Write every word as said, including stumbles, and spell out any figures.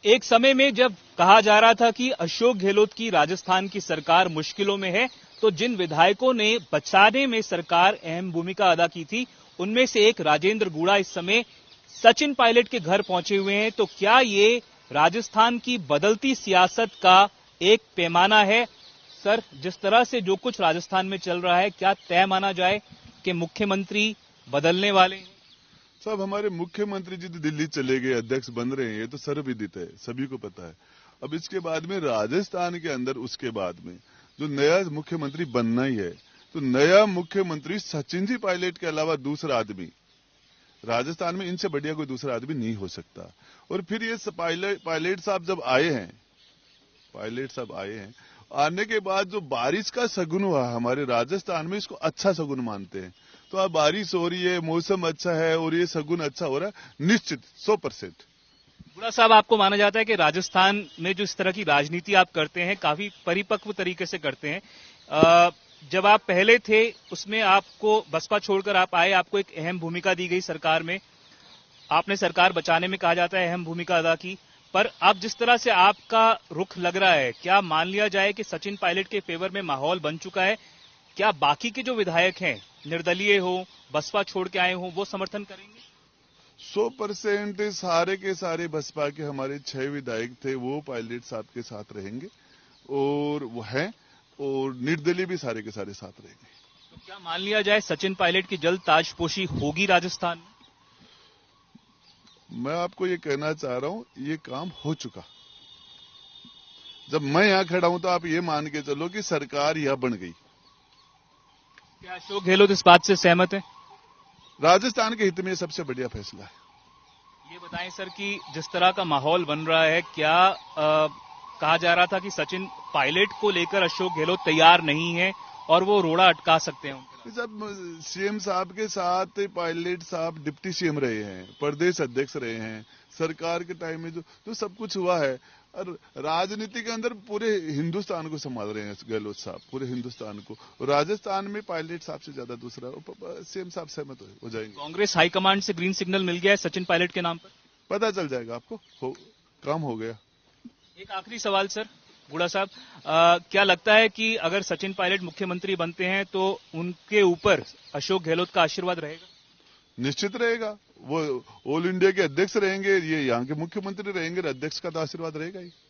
एक समय में जब कहा जा रहा था कि अशोक गहलोत की राजस्थान की सरकार मुश्किलों में है, तो जिन विधायकों ने बचाने में सरकार अहम भूमिका अदा की थी, उनमें से एक राजेंद्र गुड़ा इस समय सचिन पायलट के घर पहुंचे हुए हैं। तो क्या ये राजस्थान की बदलती सियासत का एक पैमाना है? सर, जिस तरह से जो कुछ राजस्थान में चल रहा है, क्या तय माना जाए कि मुख्यमंत्री बदलने वाले हैं? साहब, हमारे मुख्यमंत्री जी दिल्ली चले गए, अध्यक्ष बन रहे हैं, ये तो सर्वविदित है, सभी को पता है। अब इसके बाद में राजस्थान के अंदर उसके बाद में जो नया मुख्यमंत्री बनना ही है, तो नया मुख्यमंत्री सचिन जी पायलट के अलावा दूसरा आदमी राजस्थान में, इनसे बढ़िया कोई दूसरा आदमी नहीं हो सकता। और फिर ये पायलट पायलट साहब जब आए हैं पायलट साहब आए हैं आने के बाद जो बारिश का शगुन हुआ हमारे राजस्थान में, इसको अच्छा शगुन मानते हैं। तो अब बारिश हो रही है, मौसम अच्छा है और ये शगुन अच्छा हो रहा है, निश्चित सौ परसेंट। गुड़ा साहब, आपको माना जाता है कि राजस्थान में जो इस तरह की राजनीति आप करते हैं, काफी परिपक्व तरीके से करते हैं। आ, जब आप पहले थे उसमें आपको बसपा छोड़कर आप आए, आपको एक अहम भूमिका दी गई सरकार में, आपने सरकार बचाने में कहा जाता है अहम भूमिका अदा की। पर अब जिस तरह से आपका रुख लग रहा है, क्या मान लिया जाए कि सचिन पायलट के फेवर में माहौल बन चुका है? क्या बाकी के जो विधायक हैं, निर्दलीय हो, बसपा छोड़ के आए हो, वो समर्थन करेंगे? सौ परसेंट सारे के सारे बसपा के हमारे छह विधायक थे, वो पायलट साहब के साथ रहेंगे और वो हैं, और निर्दलीय भी सारे के सारे साथ रहेंगे। तो क्या मान लिया जाए सचिन पायलट की जल्द ताजपोशी होगी राजस्थान में? मैं आपको ये कहना चाह रहा हूं, ये काम हो चुका। जब मैं यहां खड़ा हूं तो आप ये मान के चलो कि सरकार यहां बन गई। क्या अशोक गहलोत इस बात से सहमत है? राजस्थान के हित में सबसे बढ़िया फैसला है। ये बताएं सर कि जिस तरह का माहौल बन रहा है, क्या आ, कहा जा रहा था कि सचिन पायलट को लेकर अशोक गहलोत तैयार नहीं है और वो रोड़ा अटका सकते हैं? जब सीएम साहब के साथ पायलट साहब डिप्टी सीएम रहे हैं, प्रदेश अध्यक्ष रहे हैं, सरकार के टाइम में जो तो सब कुछ हुआ है, और राजनीति के अंदर पूरे हिंदुस्तान को संभाल रहे हैं गहलोत साहब, पूरे हिंदुस्तान को। राजस्थान में पायलट साहब से ज्यादा दूसरा सीएम साहब सहमत हो जाएंगे। कांग्रेस हाईकमांड से ग्रीन सिग्नल मिल गया है सचिन पायलट के नाम पर? पता चल जाएगा आपको, हो, काम हो गया। एक आखिरी सवाल सर, गुड़ा साहब, आ, क्या लगता है कि अगर सचिन पायलट मुख्यमंत्री बनते हैं तो उनके ऊपर अशोक गहलोत का आशीर्वाद रहेगा? निश्चित रहेगा। वो ऑल इंडिया के अध्यक्ष रहेंगे, ये यहाँ के मुख्यमंत्री रहेंगे, अध्यक्ष का तो आशीर्वाद रहेगा ही।